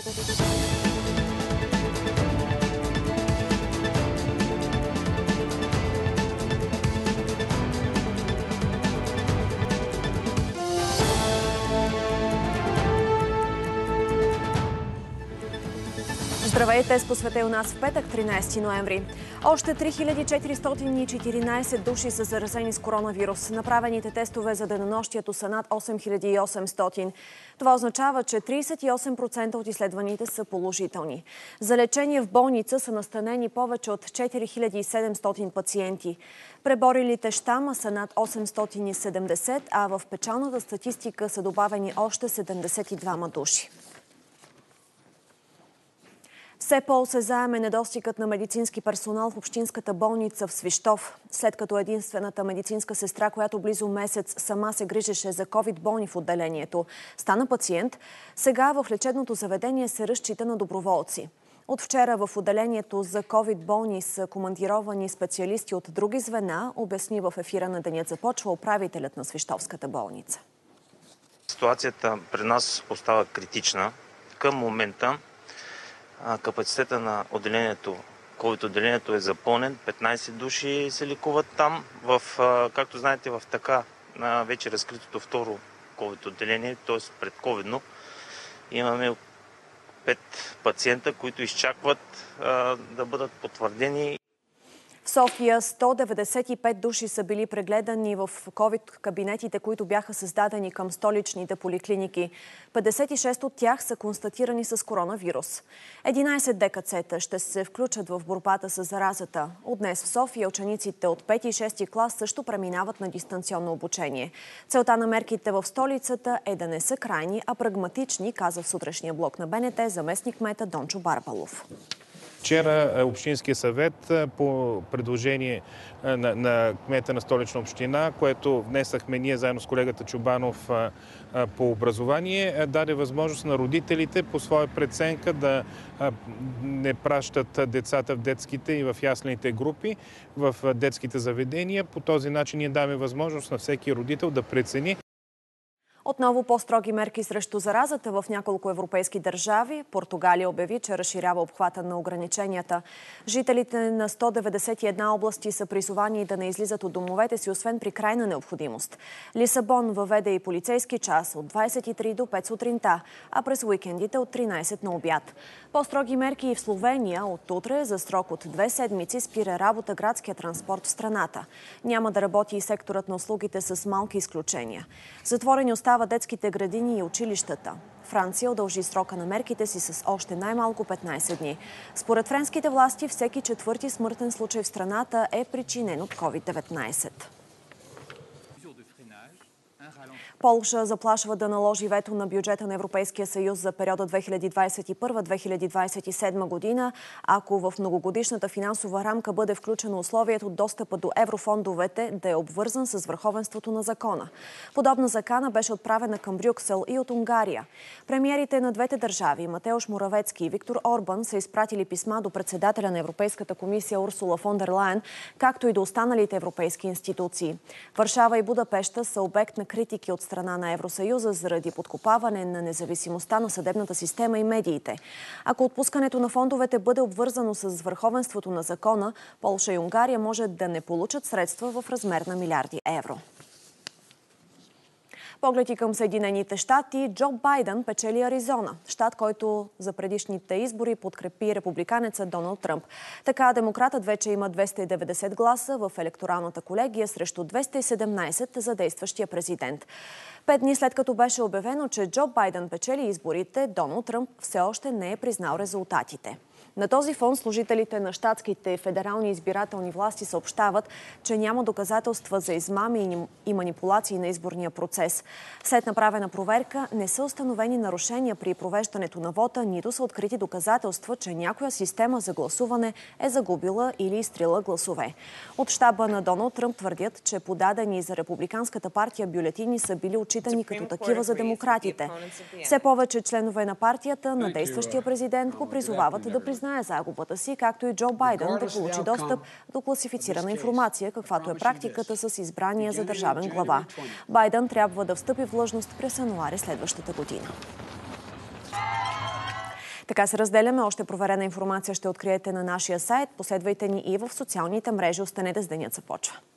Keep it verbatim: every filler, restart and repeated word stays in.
Здравейте с посвета у нас в петък, тринайсети ноември. Още три хиляди четиристотин и четиринайсет души са заразени с коронавирус. Направените тестове за денонощието са над осем хиляди и осемстотин. Това означава, че трийсет и осем процента от изследваните са положителни. За лечение в болница са настанени повече от четири хиляди и седемстотин пациенти. Преборилите щама са над осемстотин и седемдесет, а в печалната статистика са добавени още седемдесет и двама души. Все по-осезаем е недостигът на медицински персонал в общинската болница в Свищов. След като единствената медицинска сестра, която близо месец сама се грижеше за ковид болни в отделението, стана пациент, сега в лечебното заведение се разчита на доброволци. От вчера в отделението за ковид болни са командировани специалисти от други звена, обясни в ефира на Денят започва управителят на Свищовската болница. Ситуацията при нас остава критична. Към момента капацитета на отделението, ковид отделението е запълнен, петнайсет души се лекуват там. В, както знаете, в така вече разкритото второ ковид отделение, т.е. предковидно, имаме пет пациента, които изчакват а, да бъдат потвърдени. В София сто деветдесет и пет души са били прегледани в ковид-кабинетите, които бяха създадени към столичните поликлиники. петдесет и шест от тях са констатирани с коронавирус. единайсет ДКЦ-та ще се включат в борбата с заразата. От днес в София учениците от пети и шести клас също преминават на дистанционно обучение. Целта на мерките в столицата е да не са крайни, а прагматични, каза в сутрешния блок на БНТ заместник-кмета Дончо Барбалов. Вчера Общинския съвет по предложение на, на кмета на Столична община, което внесахме ние заедно с колегата Чубанов по образование, даде възможност на родителите по своя преценка да не пращат децата в детските и в яслените групи, в детските заведения. По този начин ние даваме възможност на всеки родител да прецени. Отново по-строги мерки срещу заразата в няколко европейски държави. Португалия обяви, че разширява обхвата на ограниченията. Жителите на сто деветдесет и една области са призовани да не излизат от домовете си, освен при крайна необходимост. Лисабон въведе и полицейски час от двайсет и три до пет сутринта, а през уикендите от тринайсет на обяд. По-строги мерки и в Словения. От утре за срок от две седмици спира работа градския транспорт в страната. Няма да работи и секторът на услугите с малки изключения. Затворени остават детските градини и училищата. Франция удължи срока на мерките си с още най-малко петнайсет дни. Според френските власти, всеки четвърти смъртен случай в страната е причинен от ковид деветнайсет. Полша заплашва да наложи вето на бюджета на Европейския съюз за периода две хиляди двайсет и първа - две хиляди двайсет и седма година, ако в многогодишната финансова рамка бъде включено условието достъпа до еврофондовете да е обвързан с върховенството на закона. Подобна закана беше отправена към Брюксел и от Унгария. Премиерите на двете държави, Матеуш Моравецки и Виктор Орбан, са изпратили писма до председателя на Европейската комисия Урсула фон дер Лайен, както и до останалите европейски институции. Варшава и Будапеща са обект на критики от страна на Евросъюза заради подкопаване на независимостта на съдебната система и медиите. Ако отпускането на фондовете бъде обвързано с върховенството на закона, Полша и Унгария може да не получат средства в размер на милиарди евро. Погледи към Съединените щати, Джо Байден печели Аризона, щат, който за предишните избори подкрепи републиканеца Доналд Тръмп. Така демократът вече има двеста и деветдесет гласа в електоралната колегия срещу двеста и седемнайсет за действащия президент. Пет дни след като беше обявено, че Джо Байден печели изборите, Доналд Тръмп все още не е признал резултатите. На този фон служителите на щатските и федерални избирателни власти съобщават, че няма доказателства за измами и манипулации на изборния процес. След направена проверка не са установени нарушения при провеждането на вота, нито са открити доказателства, че някоя система за гласуване е загубила или изтрила гласове. От щаба на Доналд Тръмп твърдят, че подадени за републиканската партия бюлетини са били отчитани като такива за демократите. Все повече членове на партията на действащия президент го призовават да признаят знае загубата си, както и Джо Байден да получи достъп до класифицирана информация, каквато е практиката с избрания за държавен глава. Байден трябва да встъпи в длъжност през януари следващата година. Така се разделяме. Още проверена информация ще откриете на нашия сайт. Последвайте ни и в социалните мрежи. Останете с денят започва.